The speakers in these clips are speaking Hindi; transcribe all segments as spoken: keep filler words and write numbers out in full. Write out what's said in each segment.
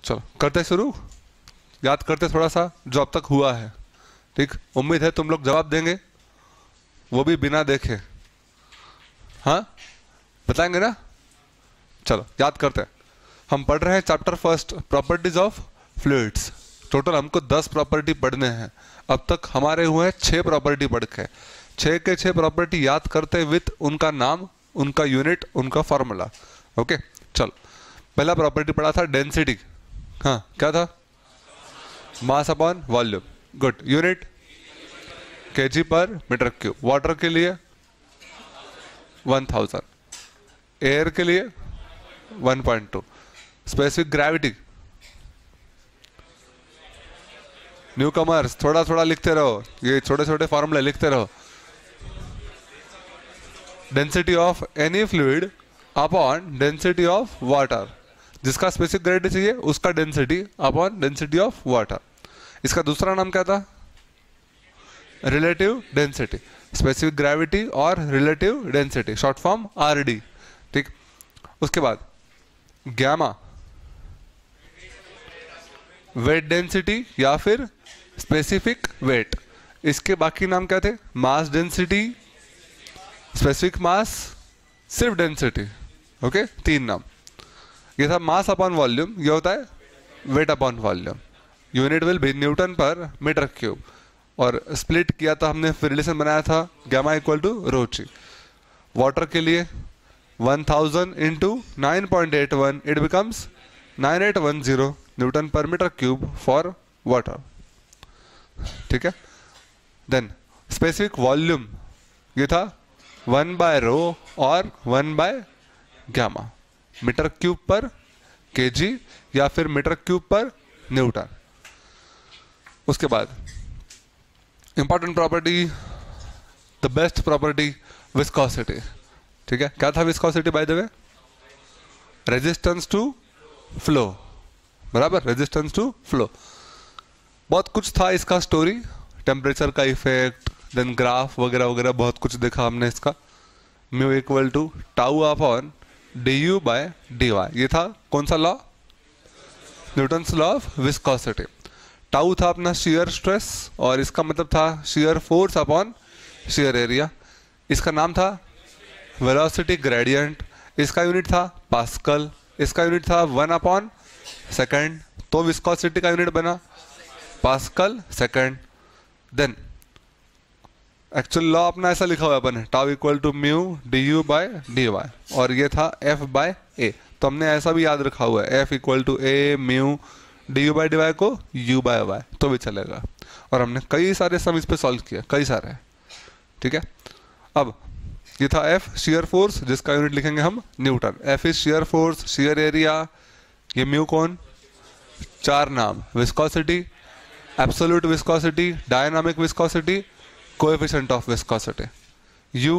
चलो करते शुरू, याद करते थोड़ा सा जो अब तक हुआ है। ठीक, उम्मीद है तुम लोग जवाब देंगे, वो भी बिना देखे। हाँ बताएंगे ना? चलो याद करते हैं। हम पढ़ रहे हैं chapter first, properties of fluids. Total हमको दस प्रॉपर्टी पढ़ने हैं। अब तक हमारे हुए हैं छः प्रॉपर्टी पढ़ के। छः के छः प्रॉपर्टी याद करते विथ उनका नाम, उनका यूनिट, उनका फॉर्मूला। ओके चलो, पहला प्रॉपर्टी पढ़ा था डेंसिटी। हाँ क्या था? Mass upon volume. Good. Unit KG पर मीटर क्यूब। वाटर के लिए वन थाउजेंड। एयर के लिए one point two. Specific gravity, newcomers थोड़ा थोड़ा लिखते रहो, ये छोटे छोटे फॉर्मूले लिखते रहो। Density of any fluid upon density of water, जिसका स्पेसिफिक ग्रेविटी चाहिए उसका density upon density of water. इसका दूसरा नाम क्या था? Relative density. स्पेसिफिक ग्रेविटी और relative density, short form RD. ठीक, उसके बाद गैमा, वेट डेंसिटी या फिर स्पेसिफिक वेट। इसके बाकी नाम क्या थे? मास डेंसिटी, स्पेसिफिक मास, सिर्फ डेंसिटी। ओके, तीन नाम। ये था मास अपॉन वॉल्यूम, ये होता है weight upon volume. Unit will be newton पर मीटर क्यूब। और स्प्लिट किया था हमने, फिर रिलेशन बनाया था gamma equal to rho G. Water के लिए one thousand into nine point eight one, it becomes nine eight one zero newton पर मीटर क्यूब फॉर वाटर। ठीक है, देन स्पेसिफिक वॉल्यूम ये था वन बाय रो और one by gamma, metre cube पर केजी या फिर मीटर क्यूब पर न्यूटन। उसके बाद important property, the best property, viscosity. ठीक है, क्या था viscosity by the way? Resistance to flow, बराबर, रेजिस्टेंस टू फ्लो। बहुत कुछ था इसका स्टोरी, टेम्परेचर का इफेक्ट, देन ग्राफ वगैरह वगैरह बहुत कुछ देखा हमने इसका। Mu equal to tau upon D U by D Y. ये था कौन सा law? Newton's law of viscosity. Tau था अपना शियर स्ट्रेस और इसका मतलब था shear force upon shear area. इसका नाम था वेलोसिटी ग्रेडियंट। इसका यूनिट था पास्कल। इसका यूनिट था वन अपॉन सेकेंड, तो विस्कोसिटी का यूनिट बना pascal second. Then actual law अपना ऐसा लिखा हुआ अपन है, tau equal to mu D U by D Y, और ये था एफ बाय ए। तो हमने ऐसा भी याद रखा हुआ है, F equal to A mu D U by D Y को यू बाय वाई, तो भी चलेगा। और हमने कई सारे सम इस पे सॉल्व किया, कई सारे। ठीक है, अब ये था एफ शियर फोर्स, जिसका यूनिट लिखेंगे हम newton. F is shear force, shear area, ये म्यू कौन? चार नाम, viscosity, absolute viscosity, dynamic viscosity, coefficient of viscosity, U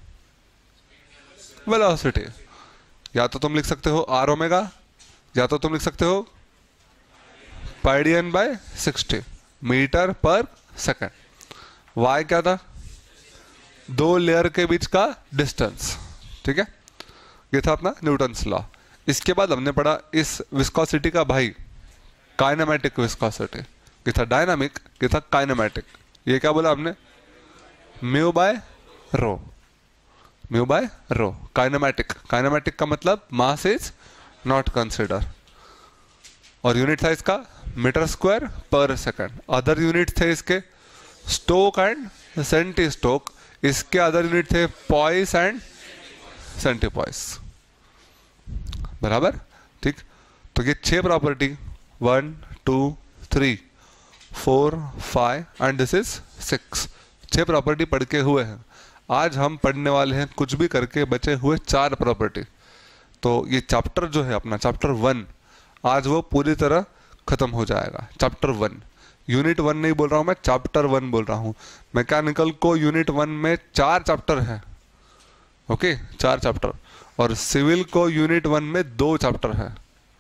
velocity. या तो तुम लिख सकते हो आर ओमेगा, या तो तुम लिख सकते हो pi D N by sixty metre पर सेकेंड। वाई क्या था? दो लेयर के बीच का डिस्टेंस। ठीक है, ये था अपना न्यूटन्स लॉ। इसके बाद हमने पढ़ा इस विस्कोसिटी का भाई काइनेमेटिक विस्कोसिटी। ये था डायनामिक, ये था काइनेमेटिक। ये क्या बोला हमने? Mu by rho, mu by rho. Kinematic, kinematic का मतलब मास इज नॉट कंसिडर। और यूनिट था इसका मीटर स्क्वायर पर सेकंड। अदर यूनिट थे इसके स्टोक एंड सेंटी स्टोक। इसके अदर यूनिट थे पॉइस एंड सेंटी पॉइस, बराबर। ठीक, तो ये छह property, one two three four five and this is six. छह प्रॉपर्टी पढ़ के हुए हैं। आज हम पढ़ने वाले हैं कुछ भी करके बचे हुए चार प्रॉपर्टी। तो ये चैप्टर जो है अपना, चैप्टर वन, आज वो पूरी तरह खत्म हो जाएगा। चैप्टर वन, यूनिट वन नहीं बोल रहा हूँ मैं, चैप्टर वन बोल रहा हूँ। मैकेनिकल को यूनिट वन में चार चैप्टर है, ओके, चार चैप्टर। और सिविल को यूनिट वन में दो चैप्टर है,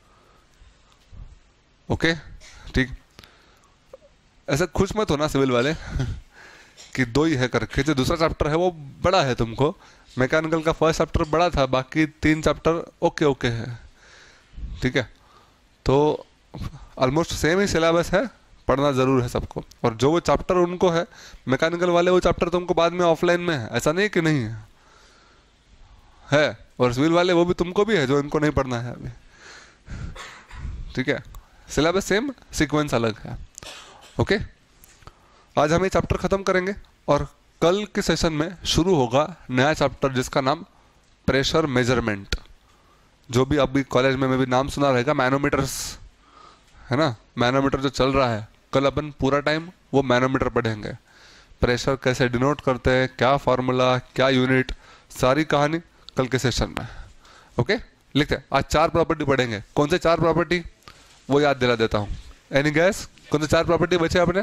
ओके। ठीक, ऐसे खुश मत होना सिविल वाले कि दो ही है करके। जो दूसरा चैप्टर है वो बड़ा है तुमको। मैकेनिकल का फर्स्ट चैप्टर बड़ा था, बाकी तीन चैप्टर ओके ओके है। ठीक है, तो ऑलमोस्ट सेम ही सिलेबस है, पढ़ना ज़रूर है सबको। और जो वो चैप्टर उनको है मैकेनिकल वाले, वो चैप्टर तुमको बाद में ऑफलाइन में है, ऐसा नहीं कि नहीं है, है। और सिविल वाले वो भी तुमको भी है जो इनको नहीं पढ़ना है अभी, ठीक है। सिलेबस सेम, सीक्वेंस अलग है। ओके, आज हम ये चैप्टर ख़त्म करेंगे और कल के सेशन में शुरू होगा नया चैप्टर जिसका नाम प्रेशर मेजरमेंट। जो भी अभी कॉलेज में मैं भी नाम सुना रहेगा, मैनोमीटर्स है ना, मैनोमीटर जो चल रहा है, कल अपन पूरा टाइम वो मैनोमीटर पढ़ेंगे। प्रेशर कैसे डिनोट करते हैं, क्या फार्मूला, क्या यूनिट, सारी कहानी कल के सेशन में। ओके, लिखते हैं। आज चार प्रॉपर्टी पढ़ेंगे। कौन से चार प्रॉपर्टी वो याद दिला देता हूँ। एनी गैस, कौन से चार प्रॉपर्टी बचे अपने?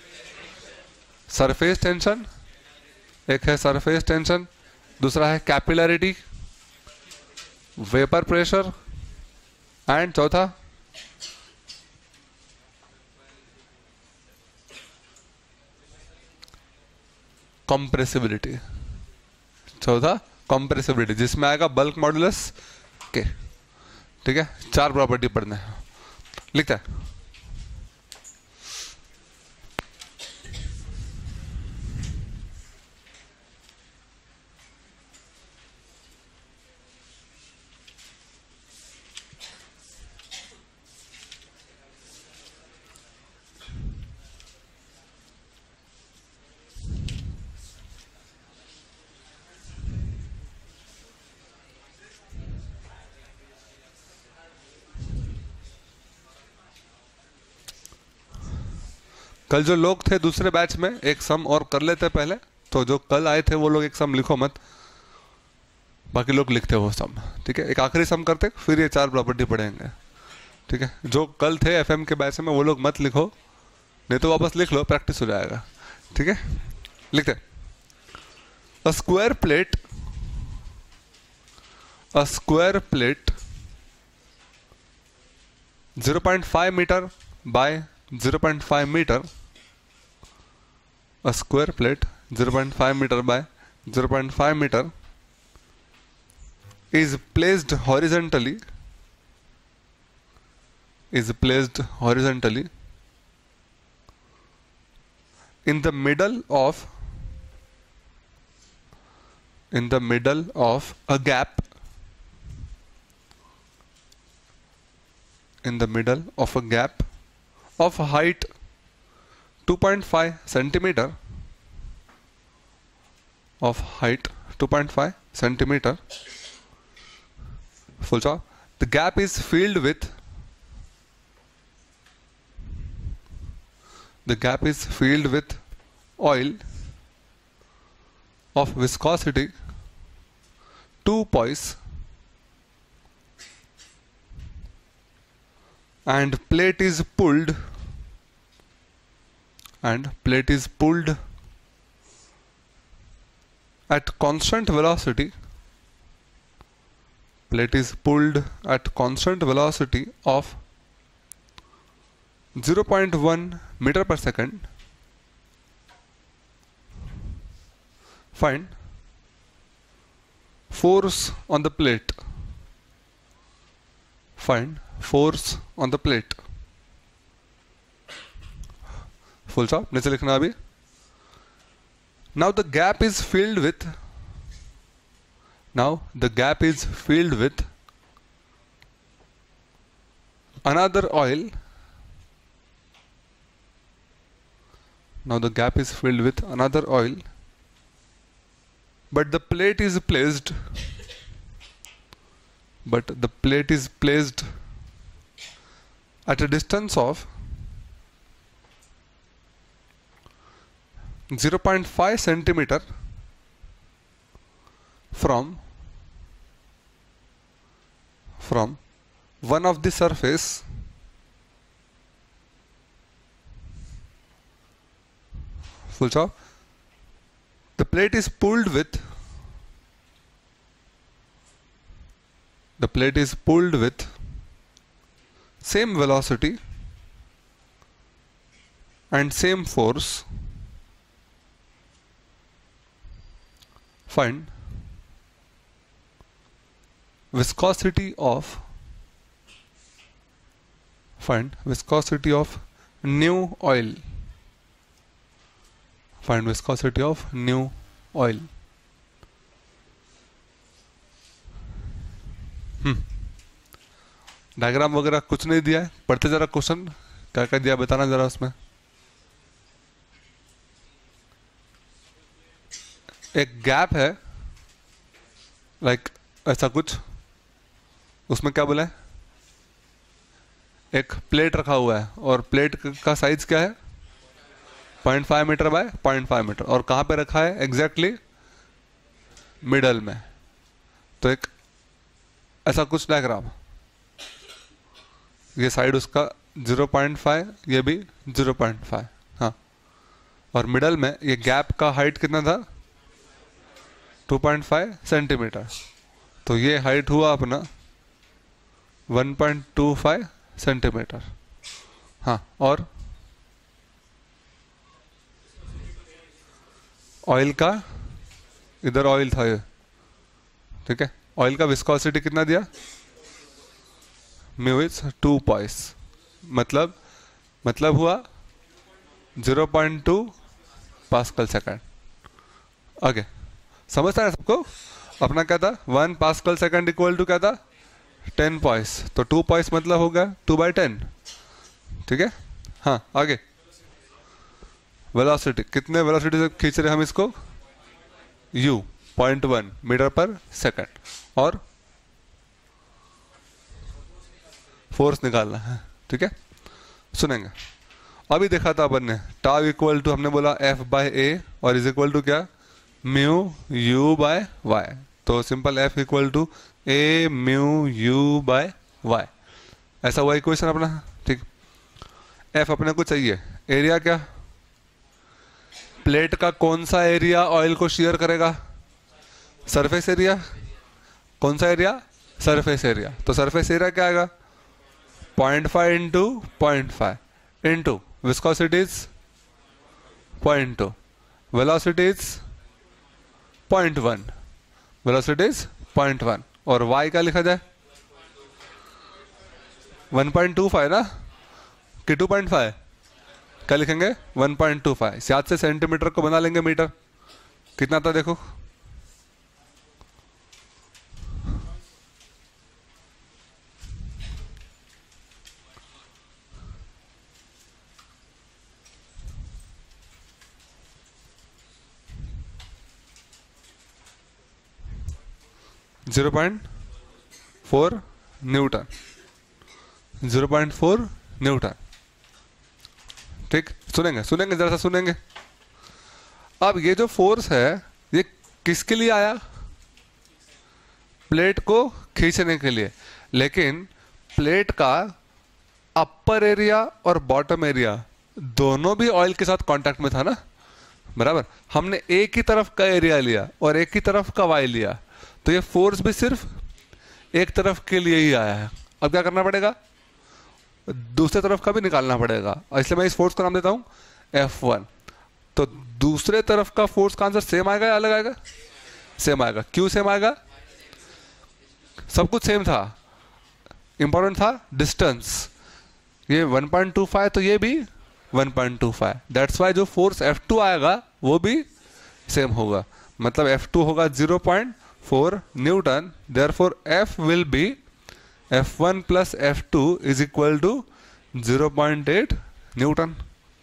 सरफेस टेंशन, एक है सरफेस टेंशन, दूसरा है कैपिलरिटी, वेपर प्रेशर, एंड चौथा कंप्रेसिबिलिटी। चौथा कंप्रेसिबिलिटी, जिसमें आएगा बल्क मॉडुलस के। ठीक है, चार प्रॉपर्टी पढ़ना है। लिखता है। कल जो लोग थे दूसरे बैच में, एक सम और कर लेते पहले, तो जो कल आए थे वो लोग एक सम लिखो मत, बाकी लोग लिखते वो सम। ठीक है, एक आखिरी सम करते फिर ये चार प्रॉपर्टी पढ़ेंगे। ठीक है, जो कल थे एफएम के बैच में वो लोग मत लिखो, नहीं तो वापस लिख लो, प्रैक्टिस हो जाएगा। ठीक है, लिखते। A square plate, a square plate zero point five metre by zero point five meter, a square plate zero point five meter by zero point five meter is placed horizontally, is placed horizontally in the middle of, in the middle of a gap, in the middle of a gap of height two point five centimeter, of height two point five centimeter, full stop. The gap is filled with, the gap is filled with oil of viscosity two poise and plate is pulled, and plate is pulled at constant velocity, plate is pulled at constant velocity of zero point one meter per second. Find force on the plate, find force on the plate, full stop. नीचे लिखना अभी. Now the gap is filled with, now the gap is filled with another oil, now the gap is filled with another oil, but the plate is placed, but the plate is placed at a distance of zero point five centimeter from from one of the surface full stop. The plate is pulled with, the plate is pulled with same velocity and same force. Find viscosity of, find viscosity of new oil, find viscosity of new oil. हम्म डायग्राम वगैरह कुछ नहीं दिया है, पढ़ते जरा क्वेश्चन क्या क्या दिया बताना जरा उसमें। एक गैप है लाइक ऐसा कुछ, उसमें क्या बोला है, एक प्लेट रखा हुआ है और प्लेट का साइज क्या है point five metre by point five meter, और कहाँ पे रखा है एग्जैक्टली मिडल में। तो एक ऐसा कुछ डायग्राम, ये साइड उसका ज़ीरो पॉइंट फाइव, ये भी ज़ीरो पॉइंट फाइव, हाँ, और मिडल में ये गैप का हाइट कितना था टू पॉइंट फाइव सेंटीमीटर। तो ये हाइट हुआ अपना one point two five centimeter, हाँ। और ऑयल का, इधर ऑयल था ये, ठीक है, ऑयल का विस्कोसिटी कितना दिया म्यू इज टू पॉइस, मतलब मतलब हुआ zero point two pascal second. आगे समझता है सबको, अपना क्या था one pascal second equal to क्या था टेन पॉइस, तो टू पॉइस मतलब होगा टू बाई टेन, ठीक है, हाँ। आगे वेलोसिटी, कितने वेलोसिटी से खींच रहे हम इसको, u पॉइंट वन मीटर पर सेकेंड, और फोर्स निकालना है, ठीक है। सुनेंगे, अभी देखा था अपन ने टाउ इक्वल टू, हमने बोला f बाय ए और इज इक्वल टू क्या म्यू u बाय वाई, तो simple f equal to A mu u by Y, ऐसा हुआ इक्वेशन अपना, ठीक। f अपने को चाहिए, एरिया क्या, प्लेट का कौन सा एरिया ऑयल को शेयर करेगा, सरफेस एरिया, कौन सा एरिया सरफेस एरिया, तो सरफेस एरिया क्या आएगा point five into point five into viscosity is point two, velocity is point one, velocity is point one, और y क्या लिखा जाए वन पॉइंट टू फाइव ना कि टू पॉइंट फाइव, क्या लिखेंगे वन पॉइंट टू फाइव, याद से सेंटीमीटर को बना लेंगे मीटर, कितना था देखो zero point four newton, zero point four newton, ठीक। सुनेंगे सुनेंगे जरा सा सुनेंगे। अब ये जो फोर्स है ये किसके लिए आया, प्लेट को खींचने के लिए, लेकिन प्लेट का अपर एरिया और बॉटम एरिया दोनों भी ऑयल के साथ कांटेक्ट में था ना, बराबर। हमने एक ही तरफ का एरिया लिया और एक ही तरफ का वाई लिया, तो ये फोर्स भी सिर्फ एक तरफ के लिए ही आया है। अब क्या करना पड़ेगा, दूसरे तरफ का भी निकालना पड़ेगा, इसलिए मैं इस फोर्स का नाम देता हूं एफ वन। तो दूसरे तरफ का फोर्स का आंसर सेम आएगा या अलग आएगा, सेम आएगा। क्यों सेम आएगा, सब कुछ सेम था, इंपॉर्टेंट था डिस्टेंस, ये वन पॉइंट टू फाइव तो ये भी one point two five, that's why जो फोर्स एफ टू आएगा वो भी सेम होगा, मतलब एफ टू होगा zero point four newton, therefore F will be F one plus F two is equal to zero point eight newton.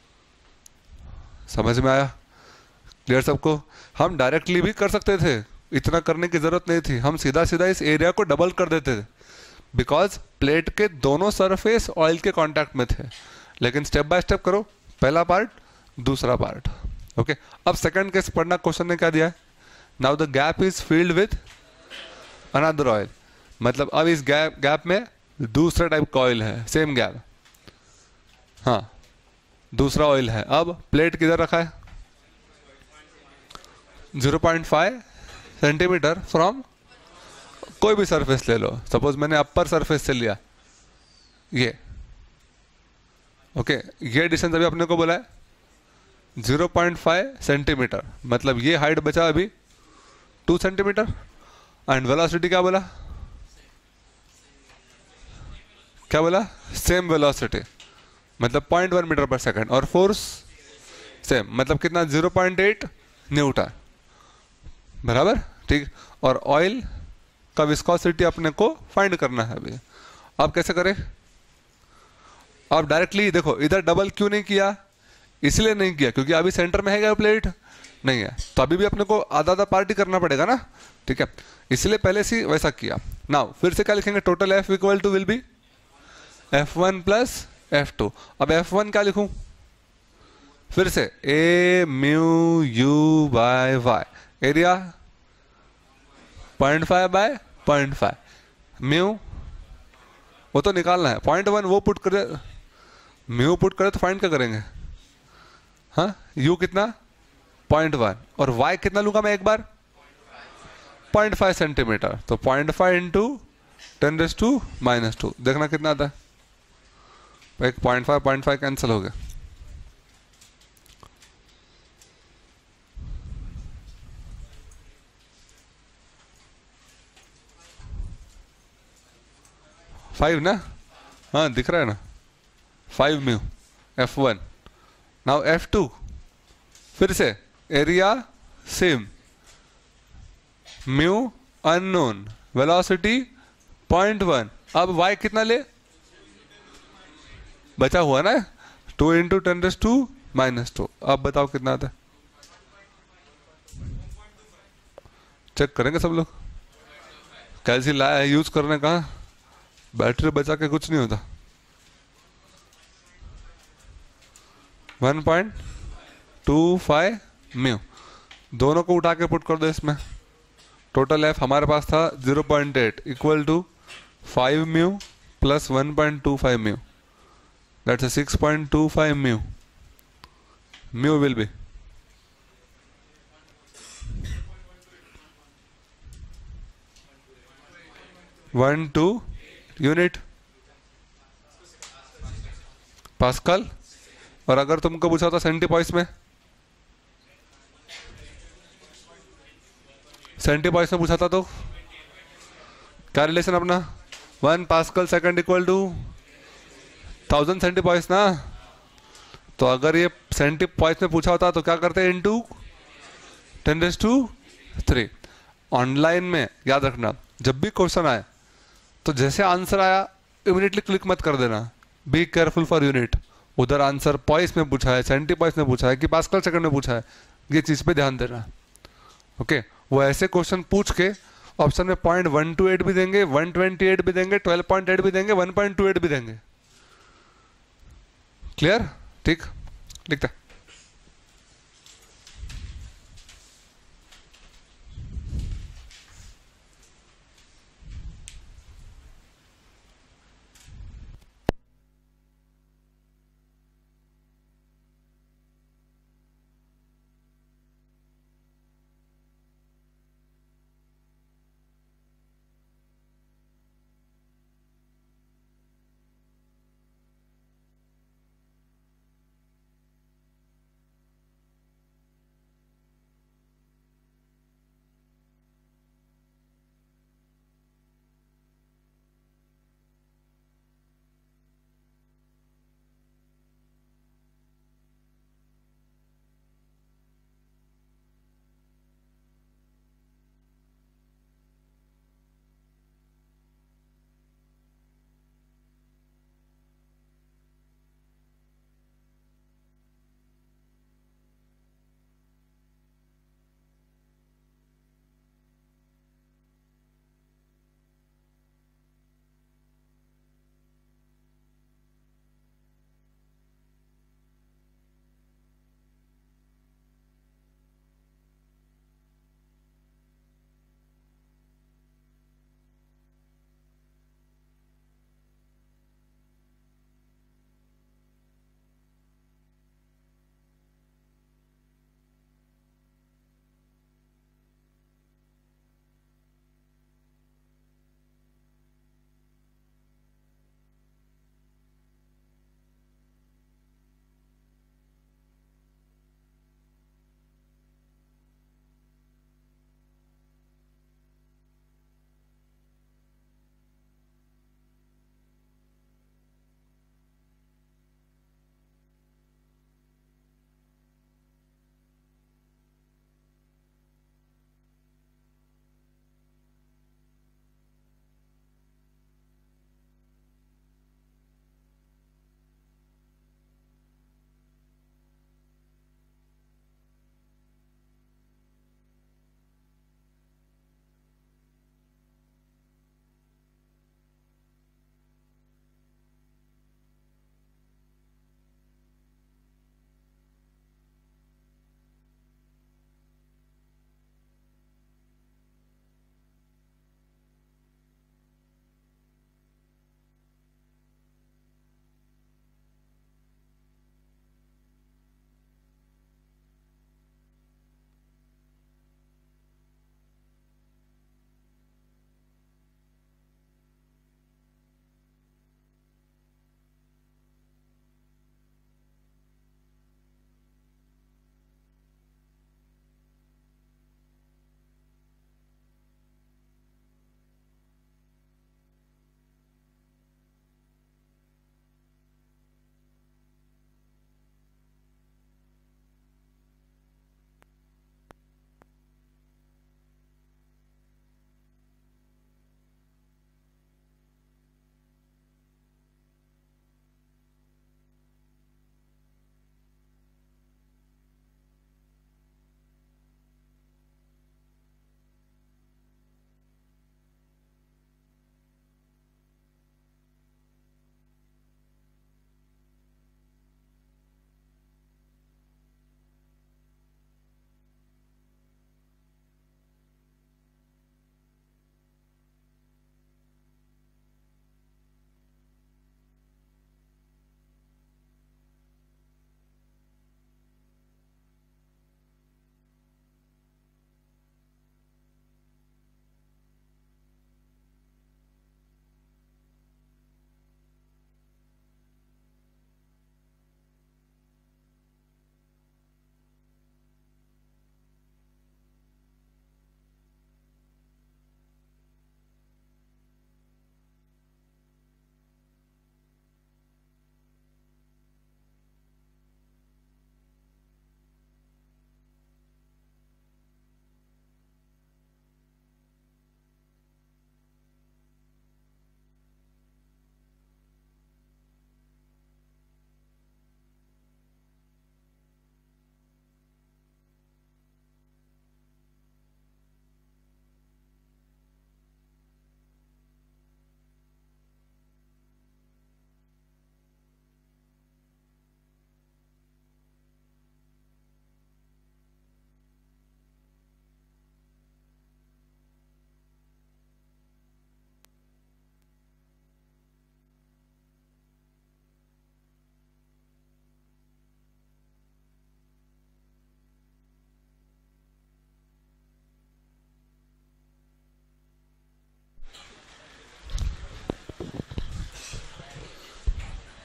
समझ में आया, क्लियर सबको। हम डायरेक्टली भी कर सकते थे, इतना करने की जरूरत नहीं थी, हम सीधा सीधा इस एरिया को डबल कर देते थे, बिकॉज प्लेट के दोनों सरफेस ऑयल के कांटेक्ट में थे। लेकिन स्टेप बाय स्टेप करो, पहला पार्ट दूसरा पार्ट, ओके। अब सेकंड केस पढ़ना, क्वेश्चन ने क्या दिया है, now the gap is filled with another oil, मतलब अब इस गैप गैप में दूसरा टाइप का ऑयल है, सेम गैप, हाँ दूसरा ऑयल है। अब प्लेट किधर रखा है, zero point five centimeter from कोई भी सरफेस ले लो, सपोज मैंने अपर सरफेस से लिया ये, ओके okay, ये डिस्टेंस अभी अपने को बोला है ज़ीरो पॉइंट फाइव सेंटीमीटर, मतलब ये हाइट बचा अभी टू सेंटीमीटर, एंड वेलोसिटी क्या बोला क्या बोला? सेम वेलोसिटी, मतलब point one meter per second, और फोर्स सेम, मतलब कितना? जीरो पॉइंट एट न्यूटन, बराबर, ठीक। और ऑयल का विस्कोसिटी अपने को फाइंड करना है अभी। अब कैसे करें? अब डायरेक्टली देखो, इधर डबल क्यों नहीं किया? इसलिए नहीं किया क्योंकि अभी सेंटर में है क्या प्लेट? नहीं है, तो अभी भी अपने को आधा आधा पार्टी करना पड़ेगा ना, ठीक है, इसलिए पहले से वैसा किया। नाउ फिर से क्या लिखेंगे? Total F equal to will be F one plus F two. अब एफ वन क्या लिखूं? फिर से A mu U by Y, area point five by point five, mu वो तो निकालना है, पॉइंट वन वो पुट करे, म्यू पुट करे तो फाइंड क्या करेंगे? हाँ, यू कितना? पॉइंट वन, और वाई कितना लूंगा मैं एक बार? पॉइंट फाइव सेंटीमीटर, तो point five into ten raise to minus two, देखना कितना आता है? एक point five point five cancel हो गया, फाइव ना? हाँ दिख रहा है ना, five mu F one. Now F two, फिर से area same, mu unknown, velocity point one. अब वाई कितना ले? बचा हुआ ना, two into ten raise to minus two. अब बताओ कितना आता है? चेक करेंगे सब लोग, कैसी लाया है यूज करने का, बैटरी बचा के कुछ नहीं होता। One point two five mu, दोनों को उठा के पुट कर दो इसमें। टोटल एफ हमारे पास था zero point eight equal to five mu plus one point two five mu, that's six point two five mu. Mu will be one two unit pascal. और अगर तुमको पूछा होता सेंटीपॉइस में, सेंटीपॉइस में पूछा था तो क्या रिलेशन अपना? One pascal second equal to thousand centipoise ना। तो अगर ये सेंटीपॉइस में पूछा होता तो क्या करते? Into ten raise to three. Online में याद रखना, जब भी क्वेश्चन आए तो जैसे आंसर आया इमीडिएटली क्लिक मत कर देना, बी केयरफुल फॉर यूनिट। उधर आंसर पॉइस में पूछा है, सेंटीपॉइस में पूछा है कि पास्कल सेकंड में पूछा है, ये चीज़ पे ध्यान देना, ओके। वो ऐसे क्वेश्चन पूछ के ऑप्शन में पॉइंट वन टू एट भी देंगे, वन ट्वेंटी एट भी देंगे, ट्वेल्व पॉइंट एट भी देंगे, वन पॉइंट टू एट भी देंगे। क्लियर? ठीक, लिखता है।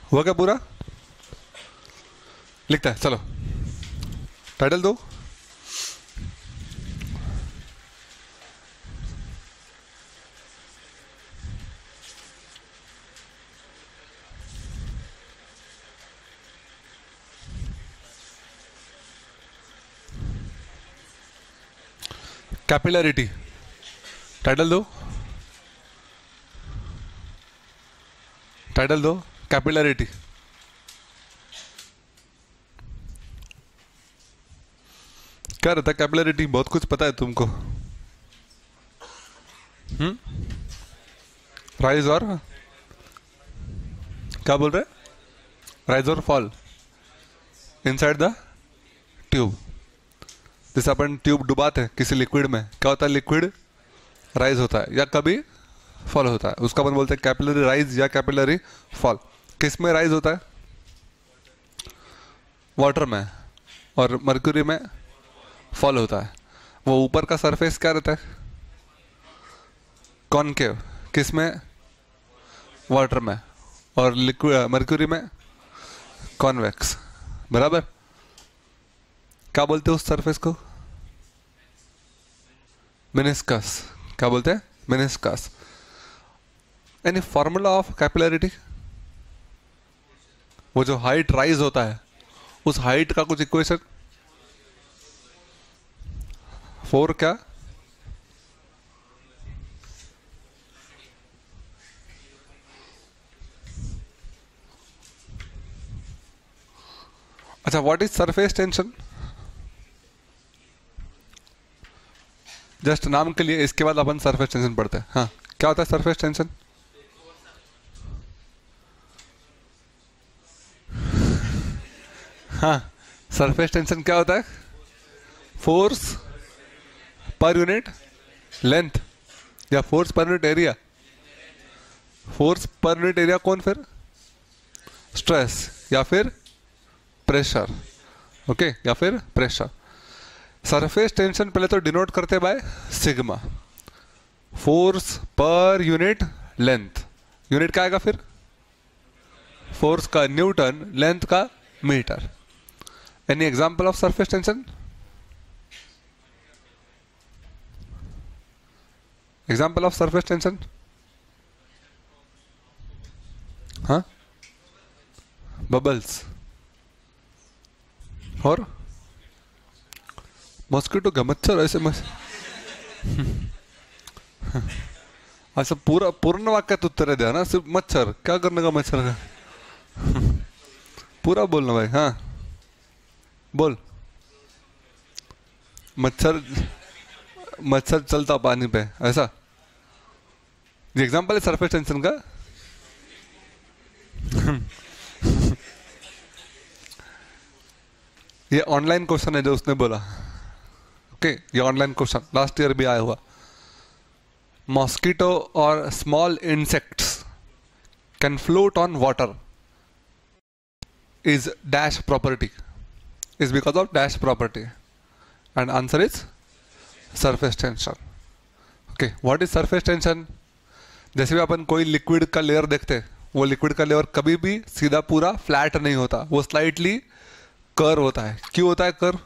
हुआ क्या पूरा? लिखता है, चलो टाइटल दो। कैपिलरिटी, टाइटल दो, टाइटल दो कैपिलरिटी। क्या रहता है कैपिलरिटी? बहुत कुछ पता है तुमको। हम्म राइज और क्या बोल रहे? राइज और फॉल इनसाइड द ट्यूब। जैसे अपन ट्यूब डुबाते हैं किसी लिक्विड में, क्या होता है? लिक्विड राइज होता है या कभी फॉल होता है, उसका अपन बोलते हैं कैपिलरी राइज या कैपिलरी फॉल। किस में राइज होता है? वाटर में। और मर्क्यूरी में फॉल होता है। वो ऊपर का सरफेस क्या रहता है? कॉनकेव। किस में? वाटर में। और लिक्विड मर्क्यूरी में कॉन्वेक्स। बराबर। क्या बोलते हैं उस सरफेस को? मेनिस्कस। क्या बोलते हैं? Meniscus. Any formula of capillarity? वो जो हाइट राइज होता है उस हाइट का कुछ इक्वेशन? फोर क्या? अच्छा, what is surface tension? Just नाम के लिए, इसके बाद अपन सरफेस टेंशन पढ़ते हैं। हाँ, क्या होता है सरफेस टेंशन? हाँ, सरफेस टेंशन क्या होता है? फोर्स पर यूनिट लेंथ या force per unit area? Force per unit area कौन? फिर स्ट्रेस या फिर प्रेशर। ओके, या फिर प्रेशर। सरफेस टेंशन पहले तो डिनोट करते by sigma. Force per unit length, unit क्या आएगा फिर? फोर्स का न्यूटन, लेंथ का meter. Any example of surface tension? Example of surface tension? हाँ, बबल्स और मॉस्किटो का मच्छर। ऐसे मस... अच्छा, पूरा पूर्ण वाक्यात उत्तर द्या ना, सिर्फ मच्छर क्या करने का? मच्छर का पूरा बोलना भाई। हाँ बोल। मच्छर, मच्छर चलता पानी पे, ऐसा? ये एग्जांपल है सरफेस टेंशन का। ये ऑनलाइन क्वेश्चन है जो उसने बोला। ओके, ये ऑनलाइन क्वेश्चन लास्ट ईयर भी आया हुआ। मॉस्किटो और small insects can float on water is dash property, is because of dash property, and answer is surface tension. Okay, what is surface tension? जैसे भी अपन कोई लिक्विड का लेयर देखते हैं, वो लिक्विड का लेयर कभी भी सीधा पूरा फ्लैट नहीं होता, वो स्लाइटली कर्व होता है। क्यों होता है कर्व?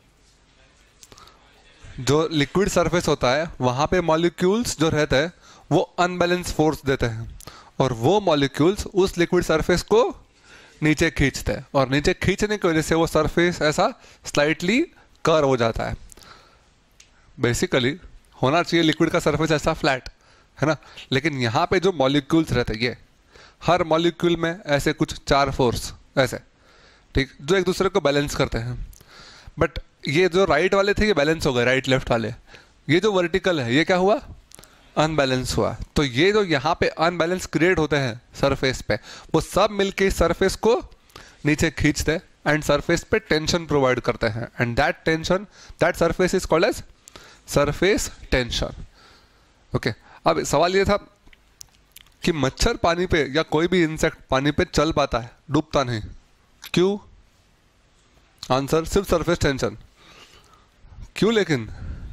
जो लिक्विड सरफेस होता है वहां पे मॉलिक्यूल्स जो रहते हैं वो अनबैलेंस फोर्स देते हैं, और वो मॉलिक्यूल्स उस लिक्विड सरफेस को नीचे खींचते हैं, और नीचे खींचने की वजह से वो सरफेस ऐसा स्लाइटली कर्व हो जाता है। बेसिकली होना चाहिए लिक्विड का सरफेस ऐसा फ्लैट, है ना? लेकिन यहाँ पे जो मॉलिक्यूल्स रहते हैं, ये हर मॉलिक्यूल में ऐसे कुछ चार फोर्स ऐसे, ठीक, जो एक दूसरे को बैलेंस करते हैं। बट ये जो राइट वाले थे ये बैलेंस हो गए, राइट लेफ्ट वाले। ये जो वर्टिकल है ये क्या हुआ? अनबैलेंस हुआ। तो ये जो यहाँ पे अनबैलेंस क्रिएट होते हैं सरफेस पे, वो सब मिलके सरफेस को नीचे खींचते हैं एंड सरफेस पे टेंशन प्रोवाइड करते हैं, and that tension, that surface is called as surface tension. Okay, अब सवाल ये था कि मच्छर पानी पे या कोई भी इंसेक्ट पानी पे चल पाता है, डूबता नहीं, क्यों? आंसर सिर्फ सरफेस टेंशन। क्यों लेकिन?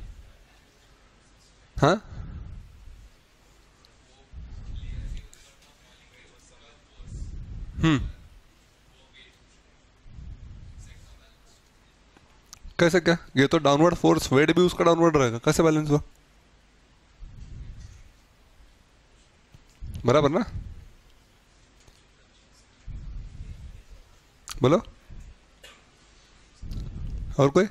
हाँ, हम्म कैसे क्या? ये तो डाउनवर्ड फोर्स, वेट भी उसका डाउनवर्ड रहेगा, कैसे बैलेंस हुआ? बराबर ना? बोलो और कोई?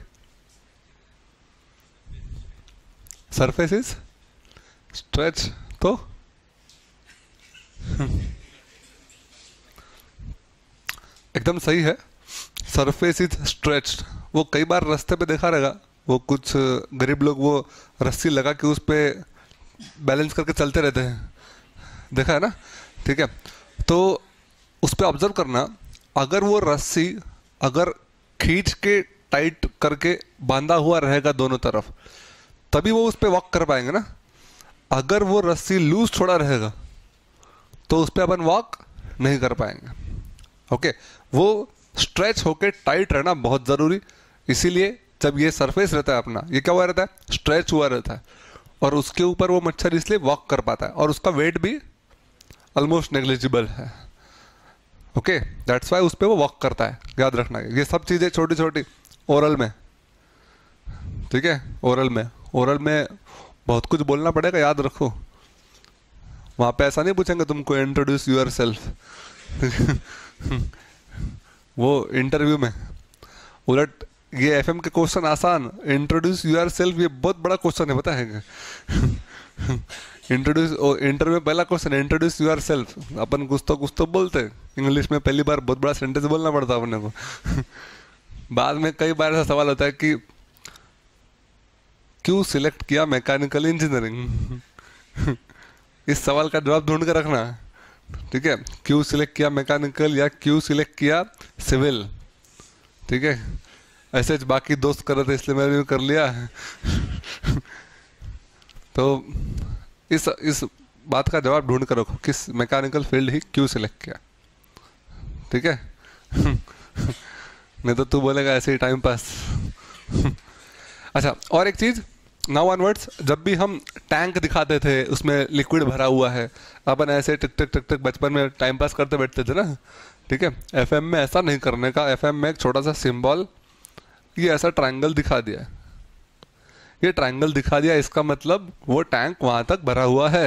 सरफेस इज स्ट्रेच, तो एकदम सही है, सरफेस इज स्ट्रेच्ड। वो कई बार रास्ते पे देखा रहेगा, वो कुछ गरीब लोग वो रस्सी लगा के उस पे बैलेंस करके चलते रहते हैं, देखा है ना? ठीक है, तो उस पे ऑब्जर्व करना, अगर वो रस्सी अगर खींच के टाइट करके बांधा हुआ रहेगा दोनों तरफ, तभी वो उस पे वॉक कर पाएंगे ना। अगर वो रस्सी लूज छोड़ा रहेगा तो उस पे अपन वॉक नहीं कर पाएंगे। ओके, वो स्ट्रेच होके टाइट रहना बहुत ज़रूरी। इसीलिए जब ये सरफेस रहता है अपना, ये क्या हुआ रहता है? स्ट्रेच हुआ रहता है, और उसके ऊपर वो मच्छर इसलिए वॉक कर पाता है, और उसका वेट भी ऑलमोस्ट नेग्लिजिबल है। ओके, दैट्स वाई उस पर वो वॉक करता है, याद रखना। ये सब चीज़ें छोटी छोटी ओरल में, ठीक है, ओरल में ओरल में बहुत कुछ बोलना पड़ेगा, याद रखो। वहाँ पे ऐसा नहीं पूछेंगे तुमको इंट्रोड्यूस यूर सेल्फ वो इंटरव्यू में। उलट ये एफएम के क्वेश्चन आसान, इंट्रोड्यूस यूर सेल्फ ये बहुत बड़ा क्वेश्चन है, पता है? इंट्रोड्यूस इंटरव्यू में पहला क्वेश्चन इंट्रोड्यूस यूर सेल्फ। अपन कुछ तो कुछ तो बोलते इंग्लिश में, पहली बार बहुत बड़ा सेंटेंस बोलना पड़ता अपने को बाद में कई बार ऐसा सवाल होता है कि क्यों सिलेक्ट किया मैकेनिकल इंजीनियरिंग इस सवाल का जवाब ढूंढ के रखना, ठीक है? क्यों सिलेक्ट किया मैकेनिकल या क्यों सिलेक्ट किया सिविल, ठीक है? ऐसे बाकी दोस्त कर रहे थे इसलिए मैंने भी कर लिया तो इस इस बात का जवाब ढूंढ कर रखो, किस मैकेनिकल फील्ड ही क्यों सिलेक्ट किया, ठीक है? नहीं तो तू बोलेगा ऐसे ही टाइम पास अच्छा, और एक चीज, नाउ ऑनवर्ड्स जब भी हम टैंक दिखाते थे उसमें लिक्विड भरा हुआ है, अपन ऐसे टिक टिक टिक टिक बचपन में टाइम पास करते बैठते थे ना, ठीक है? एफएम में ऐसा नहीं करने का। एफएम में एक छोटा सा सिंबल, ये ऐसा ट्रायंगल दिखा दिया, ये ट्रायंगल दिखा दिया, इसका मतलब वो टैंक वहां तक भरा हुआ है।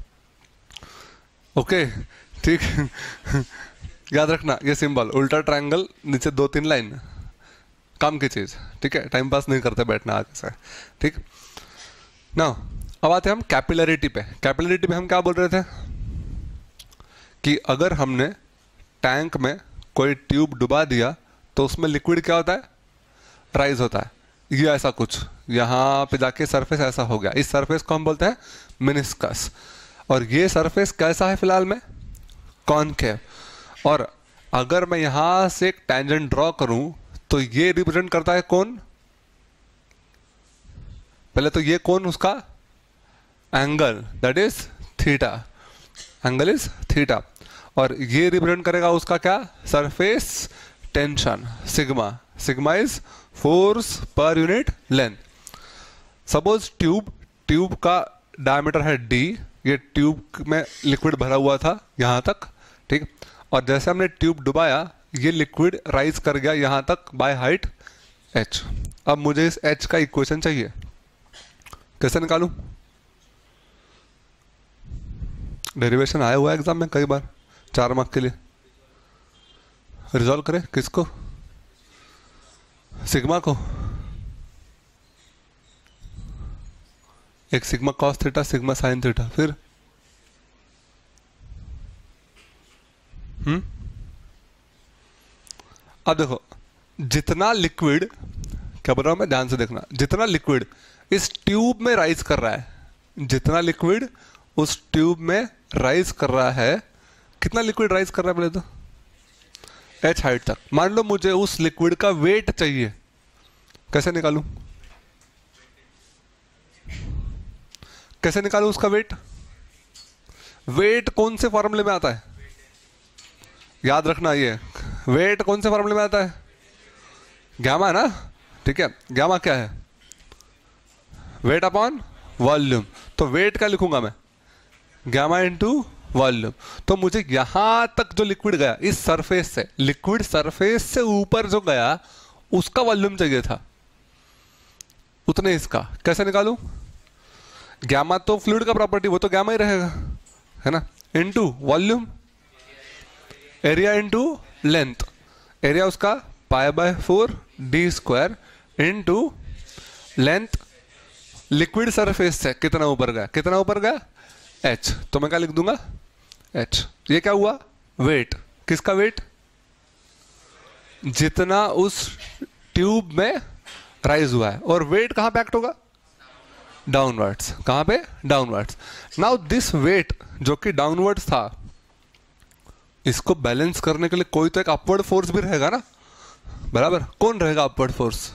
ओके, ठीक याद रखना, ये सिंबल उल्टा ट्रायंगल, नीचे दो तीन लाइन, काम की चीज, ठीक है? टाइम पास नहीं करते बैठना आगे से, ठीक ना? अब आते हैं हम कैपिलरिटी पे। कैपिलरिटी में हम क्या बोल रहे थे कि अगर हमने टैंक में कोई ट्यूब डुबा दिया तो उसमें लिक्विड क्या होता है? राइज होता है। ये ऐसा कुछ यहाँ पे जाके सरफेस ऐसा हो गया, इस सरफेस को हम बोलते हैं मेनिस्कस। और ये सरफेस कैसा है फिलहाल में? कॉनकेव। और अगर मैं यहां से एक टेंजेंट ड्रॉ करूं तो ये रिप्रेजेंट करता है कौन? पहले तो ये कौन, उसका angle, that is theta, angle is theta. और ये रिप्रेजेंट करेगा उसका क्या? Surface tension, sigma. Sigma is force per unit length. Suppose tube tube का डायमीटर है डी, ये ट्यूब में लिक्विड भरा हुआ था यहां तक, ठीक? और जैसे हमने ट्यूब डुबाया, ये लिक्विड राइज कर गया यहां तक बाय हाइट h। अब मुझे इस h का इक्वेशन चाहिए, कैसे निकालूं? डेरिवेशन आया हुआ है एग्जाम में कई बार, चार मार्क के लिए। रिजॉल्व करें किसको? सिग्मा को। एक sigma cos theta, sigma sine theta, फिर हम्म अब देखो, जितना लिक्विड, क्या बोल रहा हूं मैं, ध्यान से देखना, जितना लिक्विड इस ट्यूब में राइज कर रहा है, जितना लिक्विड उस ट्यूब में राइज कर रहा है, कितना लिक्विड राइज कर रहा है पहले तो? h हाइट तक। मान लो मुझे उस लिक्विड का वेट चाहिए, कैसे निकालूं? कैसे निकालूं उसका वेट? वेट कौन से फॉर्मूले में आता है? याद रखना, ये वेट कौन से फॉर्मूले में आता है? गैमा ना, ठीक है? गैमा क्या है? Weight upon volume. तो वेट क्या लिखूंगा मैं? Gamma into volume. तो मुझे यहां तक जो लिक्विड गया इस सरफेस से, लिक्विड सरफेस से ऊपर जो गया उसका वॉल्यूम चाहिए था। उतने इसका। कैसे निकालूं? गैमा तो फ्लूइड का प्रॉपर्टी, वो तो गैमा ही रहेगा, है ना, into volume, area into length. Area उसका pi by four D square into length liquid surface से कितना ऊपर गया, कितना ऊपर गया, एच। तो मैं क्या लिख दूंगा, एच। ये क्या हुआ, वेट। किसका वेट? जितना उस ट्यूब में राइज हुआ है। और वेट कहां पे एक्ट होगा, डाउनवर्ड्स। कहां पे, डाउनवर्ड्स। नाउ दिस वेट जो कि डाउनवर्ड्स था, इसको बैलेंस करने के लिए कोई तो एक अपवर्ड फोर्स भी रहेगा ना, बराबर। कौन रहेगा अपवर्ड फोर्स?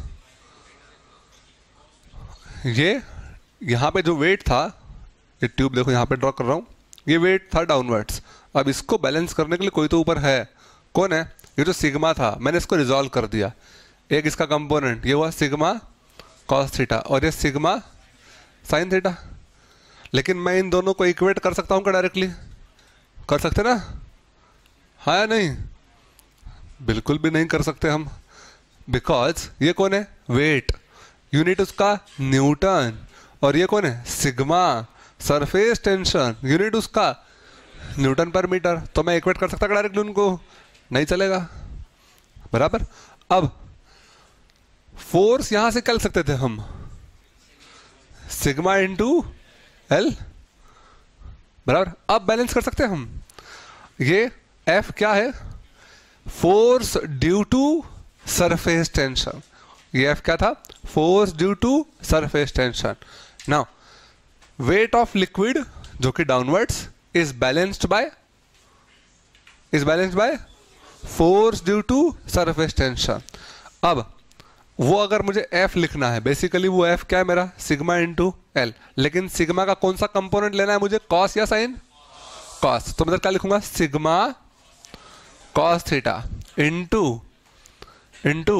ये यहां पे जो वेट था, ये ट्यूब देखो यहां पे ड्रॉ कर रहा हूं, ये वेट था डाउनवर्ड्स। अब इसको बैलेंस करने के लिए कोई तो ऊपर है। कौन है? ये जो सिग्मा था, मैंने इसको रिजॉल्व कर दिया। एक इसका कंपोनेंट ये हुआ सिग्मा कॉस थीटा और ये सिग्मा साइन थीटा। लेकिन मैं इन दोनों को इक्वेट कर सकता हूं क्या डायरेक्टली? कर सकते ना, हाँ या नहीं? बिल्कुल भी नहीं कर सकते हम, बिकॉज ये कौन है, वेट, यूनिट उसका न्यूटन, और ये कौन है, सिग्मा, सरफेस टेंशन, यूनिट उसका न्यूटन पर मीटर। तो मैं इक्वेट कर सकता डायरेक्टली उनको? नहीं चलेगा, बराबर। अब फोर्स यहां से कर सकते थे हम, सिग्मा इंटू एल, बराबर। अब बैलेंस कर सकते हैं हम। ये एफ क्या है, force due to surface tension. ये एफ क्या था, force due to surface tension. Now weight of liquid जो कि downwards is balanced by is balanced by force due to surface tension. अब वो अगर मुझे एफ लिखना है, बेसिकली वो एफ क्या है मेरा, सिग्मा इंटू एल। लेकिन सिग्मा का कौन सा कंपोनेंट लेना है मुझे, कॉस या साइन, कॉस। तो मतलब क्या लिखूंगा, sigma cos theta into into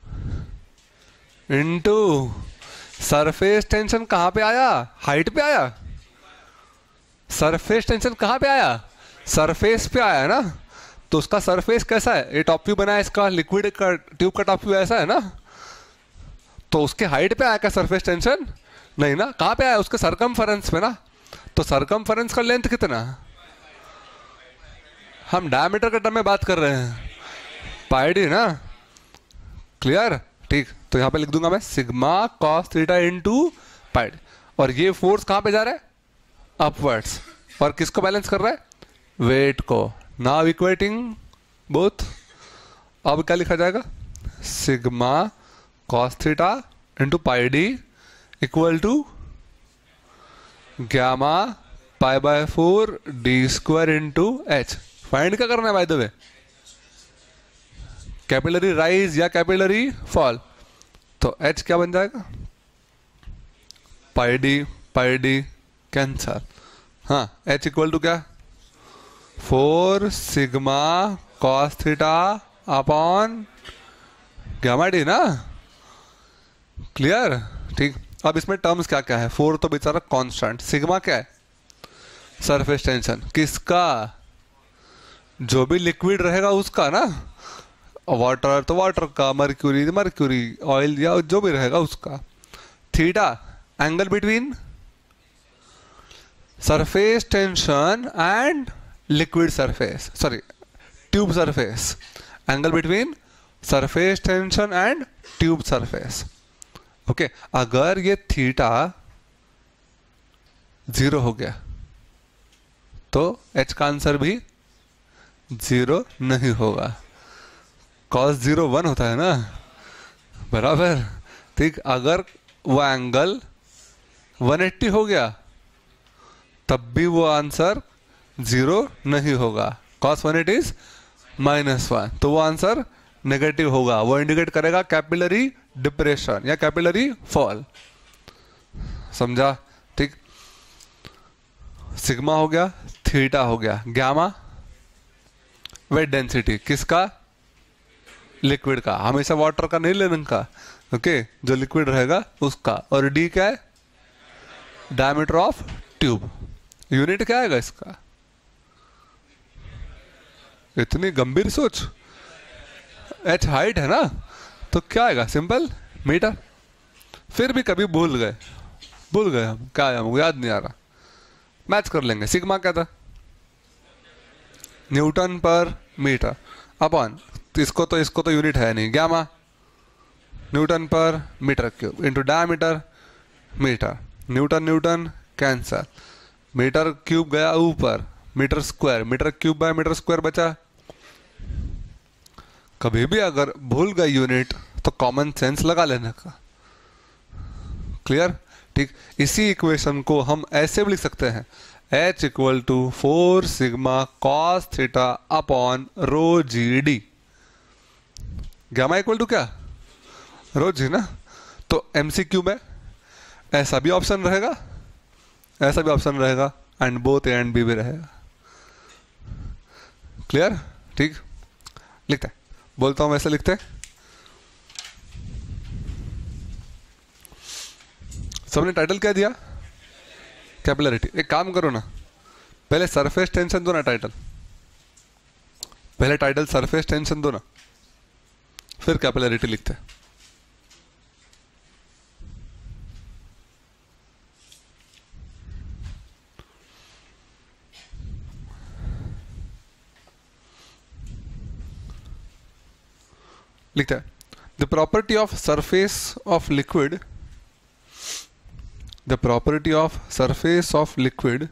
into surface tension. कहां पे आया, हाइट पे आया। सरफेस टेंशन कहां पे आया, सरफेस पे आया ना। तो उसका सरफेस कैसा है, ये टॉप व्यू बना है इसका, लिक्विड का ट्यूब का टॉप व्यू ऐसा है ना। तो उसके हाइट पे आया क्या सरफेस टेंशन, नहीं ना। कहां पे आया, उसके सरकमफेरेंस पे ना। तो सरकमफेरेंस का लेंथ कितना, हम डायमीटर के टर्म में बात कर रहे हैं, पाई डी ना, क्लियर, ठीक। तो यहां पे लिख दूंगा मैं sigma cos theta into pi D. और ये फोर्स कहां पे जा रहा है, अपवर्ड्स। और किसको बैलेंस कर रहा है, वेट को। Now equating both. अब क्या लिखा जाएगा, sigma cos theta into pi D equal to gamma pi by four D square into H. Find क्या करना है by the way, capillary rise या कैपिलरी फॉल। तो एच क्या बन जाएगा, pi D pi D cancel. हाँ, एच इक्वल टू क्या, four sigma cos theta upon gamma D ना, क्लियर, ठीक। अब इसमें टर्म्स क्या क्या है, फोर तो बेचारा कांस्टेंट, सिग्मा क्या है, सरफेस टेंशन किसका, जो भी लिक्विड रहेगा उसका ना, वाटर तो वाटर का, मर्क्यूरी मर्क्यूरी, ऑयल या जो भी रहेगा उसका। Theta angle between surface tension and liquid surface, sorry tube surface, angle between surface tension and tube surface. Okay, अगर ये थीटा जीरो हो गया तो एच का आंसर भी जीरो नहीं होगा। कॉस जीरो वन होता है ना, बराबर, ठीक। अगर वो एंगल वन एट्टी हो गया तब भी वो आंसर जीरो नहीं होगा। Cos one eighty is minus one, तो वो आंसर नेगेटिव होगा। वो इंडिकेट करेगा कैपिलरी डिप्रेशन या कैपिलरी फॉल। समझा, ठीक। सिग्मा हो गया, थीटा हो गया, गामा वेट डेंसिटी किसका, लिक्विड का। हमेशा वाटर का नहीं लेने का, ओके, जो लिक्विड रहेगा उसका। और डी क्या है, डायमीटर ऑफ ट्यूब। यूनिट क्या आएगा इसका, इतनी गंभीर सोच। एच हाइट है ना, तो क्या आएगा, सिंपल मीटर। फिर भी कभी भूल गए, भूल गए हम क्या है, हमको याद नहीं आ रहा, मैच कर लेंगे। सिग्मा क्या था? न्यूटन पर मीटर अपॉन, इसको तो इसको तो यूनिट है नहीं, गामा न्यूटन पर metre cube into diameter meter, newton newton cancel, meter cube गया ऊपर, meter square, meter cube by meter square बचा। कभी भी अगर भूल गए यूनिट तो कॉमन सेंस लगा लेने का। क्लियर? ठीक, इसी इक्वेशन को हम ऐसे भी लिख सकते हैं, H equal to four sigma cos theta upon rho ji D. Gamma equal to क्या? रो जी ना। तो एमसीक्यू में ऐसा भी ऑप्शन रहेगा, ऐसा भी ऑप्शन रहेगा, and both A and B भी रहेगा। क्लियर? ठीक, लिखते हैं, बोलता हूं वैसे लिखते हैं। सबने टाइटल क्या दिया? कैपिलरिटी। एक काम करो ना, पहले सरफेस टेंशन दो ना टाइटल, पहले टाइटल सरफेस टेंशन दो ना, फिर कैपिलरिटी लिखते हैं। लिखते हैं, the property of surface of liquid, the property of surface of liquid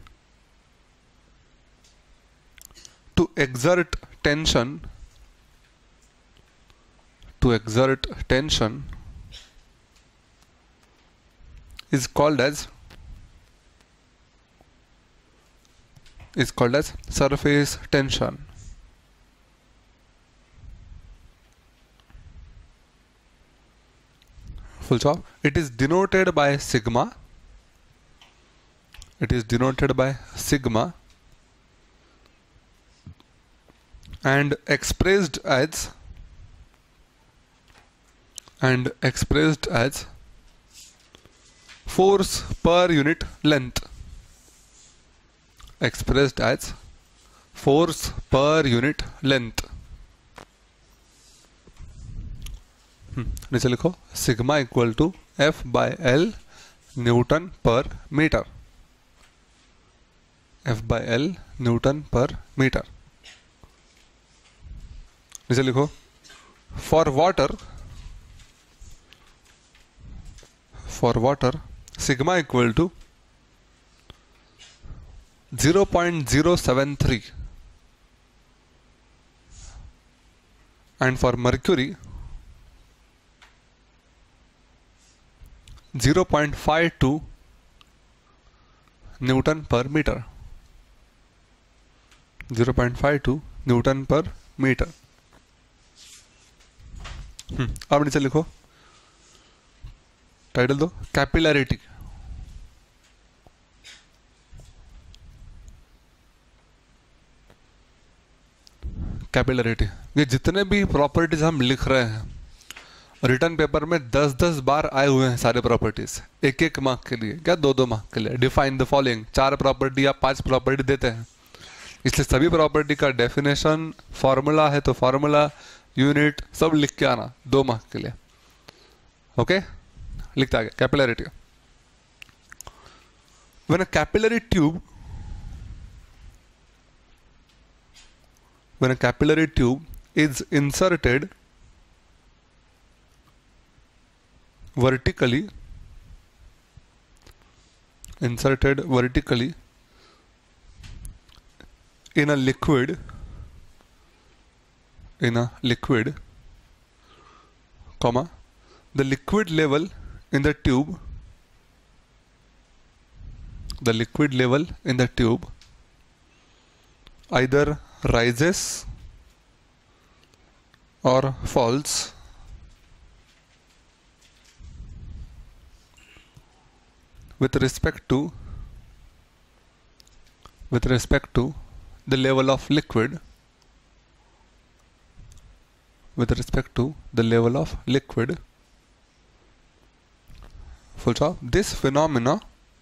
to exert tension, to exert tension is called as, is called as surface tension. Full stop. It is denoted by sigma, it is denoted by sigma and expressed as, and expressed as force per unit length, expressed as force per unit length. नीचे लिखो, sigma equal to F by L newton पर meter, F by L newton पर मीटर। नीचे लिखो, for water, for water sigma equal to zero point zero seven three and for mercury zero point five two newton पर meter, zero point five two newton पर मीटर। हम्म अब नीचे लिखो, टाइटल दो कैपिलरिटी। कैपिलरिटी, ये जितने भी प्रॉपर्टीज हम लिख रहे हैं रिटर्न पेपर में दस दस बार आए हुए हैं सारे प्रॉपर्टीज, एक एक मार्क के लिए, क्या दो दो मार्क के लिए। डिफाइन द फॉलोइंग, चार प्रॉपर्टी या पांच प्रॉपर्टी देते हैं, इसलिए सभी प्रॉपर्टी का डेफिनेशन, फॉर्मूला है तो फॉर्मूला, यूनिट सब लिख के आना दो मार्क के लिए। ओके, लिखते आगे capillarity. When a capillary tube, when a capillary tube is inserted vertically, inserted vertically in a liquid, in a liquid, comma, the liquid level in the tube, the liquid level in the tube either rises or falls with respect to, with respect to the level of liquid, with respect to the level of liquid, full stop. This phenomena,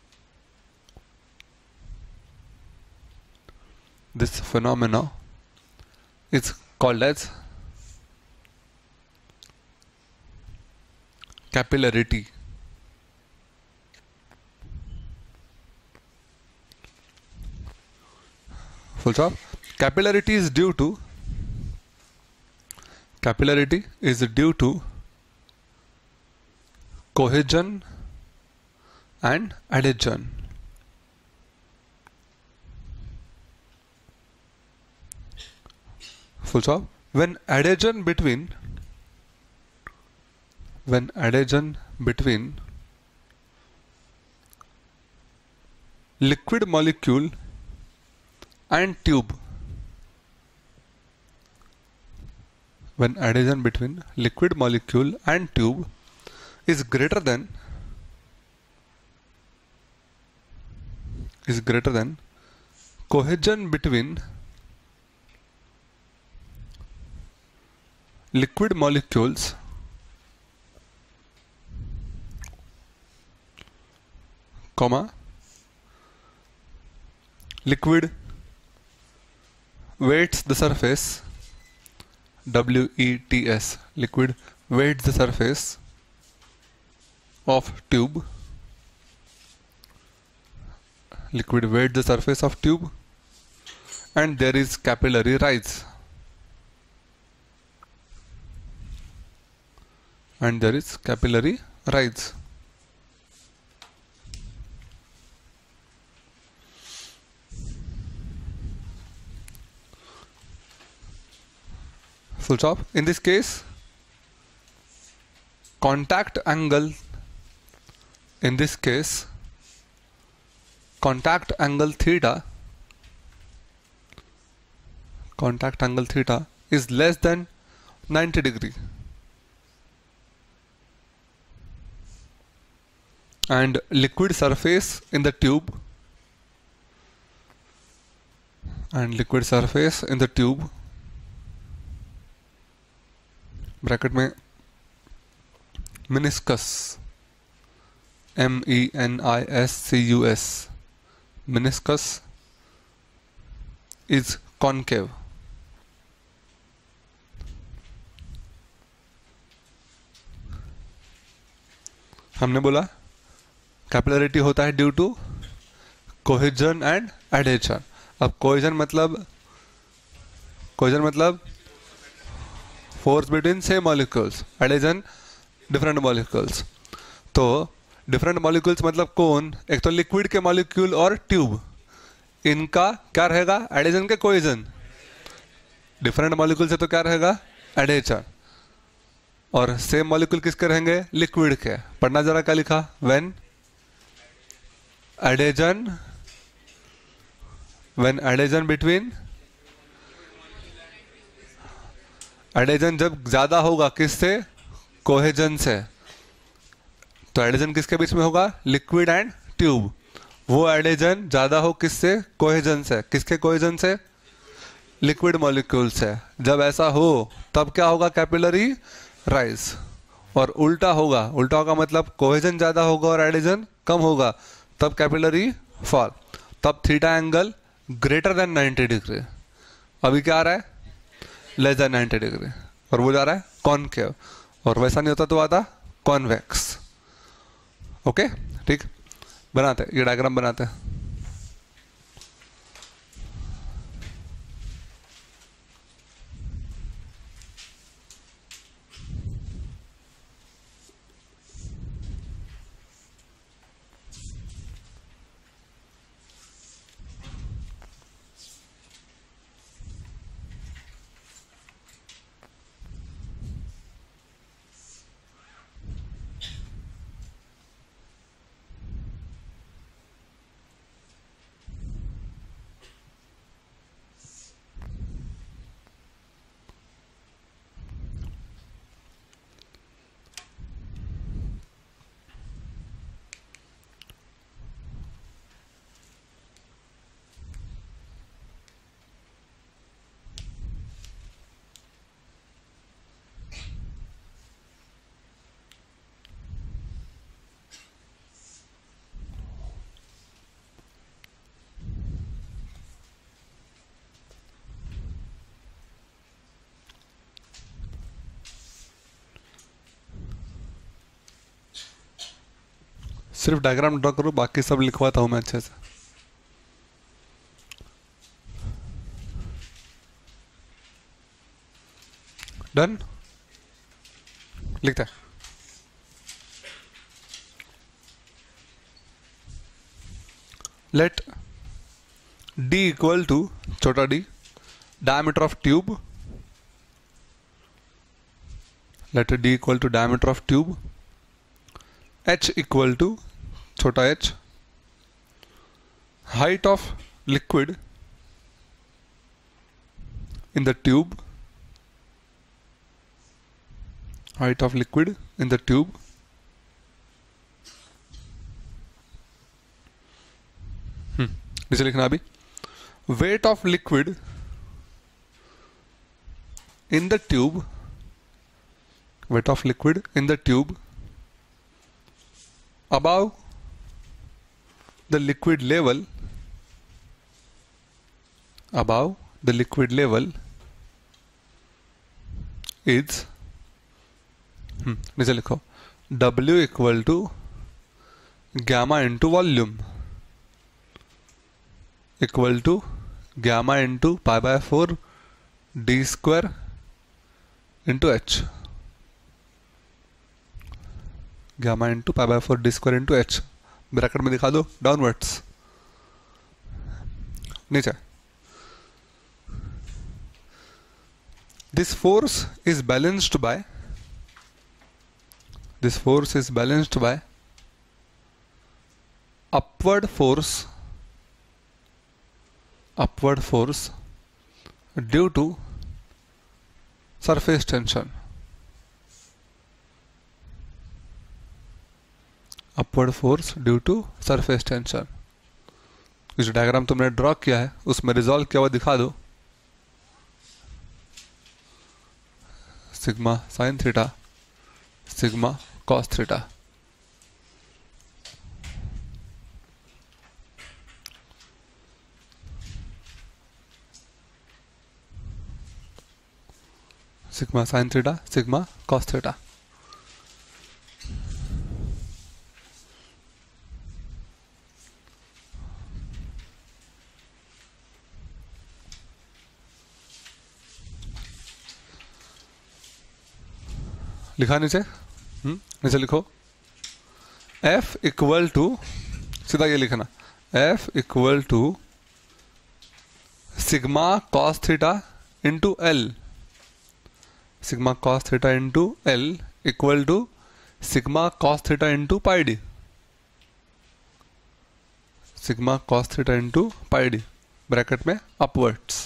this phenomena is called as capillarity, full stop. Capillarity is due to capillarity is due to cohesion and adhesion. Full stop. When adhesion between when adhesion between liquid molecule and tube when adhesion between liquid molecule and tube is greater than is greater than cohesion between liquid molecules comma liquid weights the surface, W E T S, liquid weights the surface of tube, liquid weights the surface of tube, and there is capillary rise, and there is capillary rise. Full stop. In this case, contact angle, in this case, contact angle theta, contact angle theta is less than ninety degree. And liquid surface in the tube, and liquid surface in the tube, bracket में meniscus, M E N I S C U S, meniscus is concave. हमने बोला कैपिलरिटी होता है due to cohesion and adhesion. अब कोहेजन मतलब कोहेजन मतलब force between same molecules, adhesion different molecules. तो डिफरेंट मॉलिक्यूल्स मतलब कौन? एक तो लिक्विड के मॉलिक्यूल और ट्यूब, इनका क्या रहेगा? एडहेजन के कोहेजन. डिफरेंट मॉलिक्यूल से तो क्या रहेगा? एडहेजन. और सेम मॉलिक्यूल किसके रहेंगे? लिक्विड के. पढ़ना जरा क्या लिखा? When adhesion when adhesion between, adhesion जब ज्यादा होगा किससे? कोहेजन से. तो एडहेजन किसके बीच में होगा? Liquid and tube. वो एडहेजन ज्यादा हो किससे? कोहेजन से. किसके कोहेजन से? लिक्विड मॉलिक्यूल से. जब ऐसा हो तब क्या होगा? Capillary rise. और उल्टा होगा, उल्टा होगा मतलब कोहेजन ज्यादा होगा और एडहेजन कम होगा, तब कैपिलरी फॉल. तब theta angle greater than ninety degree. अभी क्या आ रहा है? Less than ninety degree. और वो जा रहा है कॉनकेव. और वैसा नहीं होता तो आता कॉन्वेक्स. ओके ठीक, बनाते हैं ये डायग्राम बनाते हैं. सिर्फ डायग्राम ड्रॉ करो, बाकी सब लिखवाता हूं मैं अच्छे से. डन, लिखते हैं। लेट d इक्वल टू छोटा d diameter of tube, let d equal to diameter of tube, h equal to छोटा h height of liquid in the tube, height of liquid in the tube, hmm नीचे लिखना अभी, weight of liquid in the tube, weight of liquid in the tube above the liquid level, above the liquid level is, hmm, नीचे लिखो, W equal to gamma into volume equal to gamma into pi by four D square into H, gamma into pi by four D square into H, bracket में दिखा दो डाउनवर्ड्स नीचे। This force is balanced by, this force is balanced by upward force, upward force due to surface tension, upward force due to surface tension। ये जो डायग्राम तुमने ड्रॉ किया है उसमें रिजॉल्व किया हुआ दिखा दो, sigma sine theta, sigma cos theta. Sigma sine theta, sigma cos theta. लिखा नीचे, हम्म नीचे लिखो, F इक्वल टू, सीधा ये लिखना, F equal to sigma cos theta into L, sigma cos theta into L equal to sigma cos theta into pi D, sigma cos theta into pi D, bracket में अपवर्ड्स।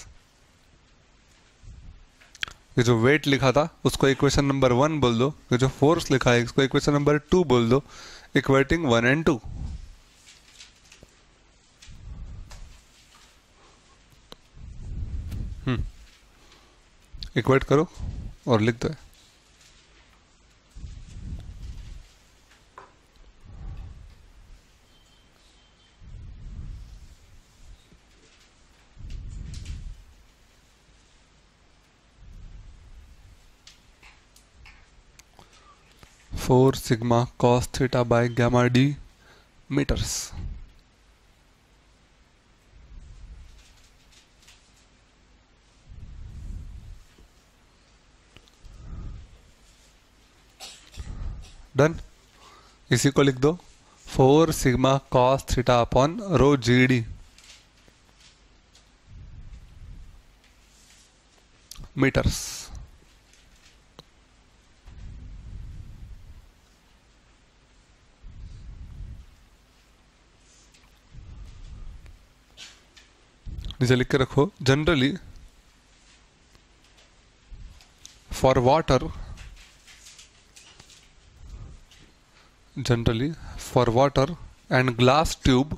ये जो वेट लिखा था उसको इक्वेशन नंबर वन बोल दो, ये जो फोर्स लिखा है इसको इक्वेशन नंबर टू बोल दो, इक्वेटिंग वन एंड टू। हम्म इक्वेट करो और लिख दो। Four sigma cos theta by gamma D meters. Done, इसी को लिख दो, four sigma cos theta upon rho जी डी मीटर्स। नीचे लिख के रखो, generally for water, generally for water and glass tube,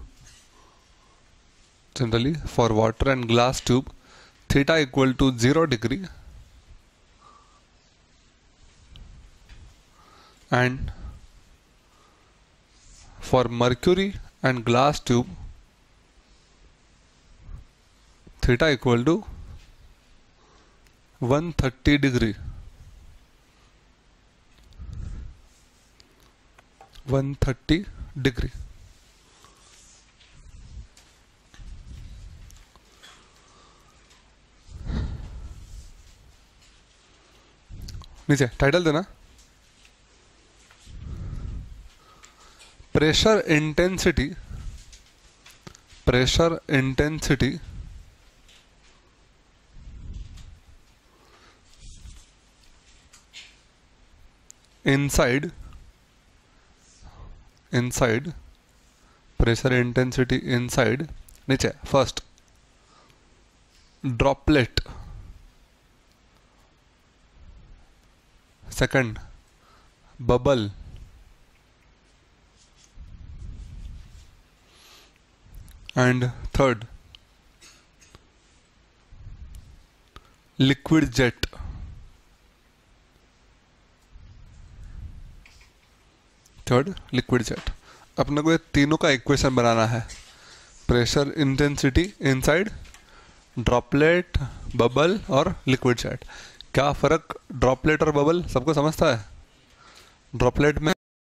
generally for water and glass tube theta equal to zero degree and for mercury and glass tube theta equal to one thirty degree, one thirty degree. नीचे टाइटल देना, pressure intensity, pressure intensity inside, inside pressure intensity inside, नीचे first droplet, second bubble, and third liquid jet, third liquid jet. अपने को ये तीनों का इक्वेशन बनाना है, pressure intensity inside, droplet, bubble और लिक्विड जेट। क्या फ़र्क ड्रॉपलेट और बबल सबको समझता है? ड्रॉपलेट में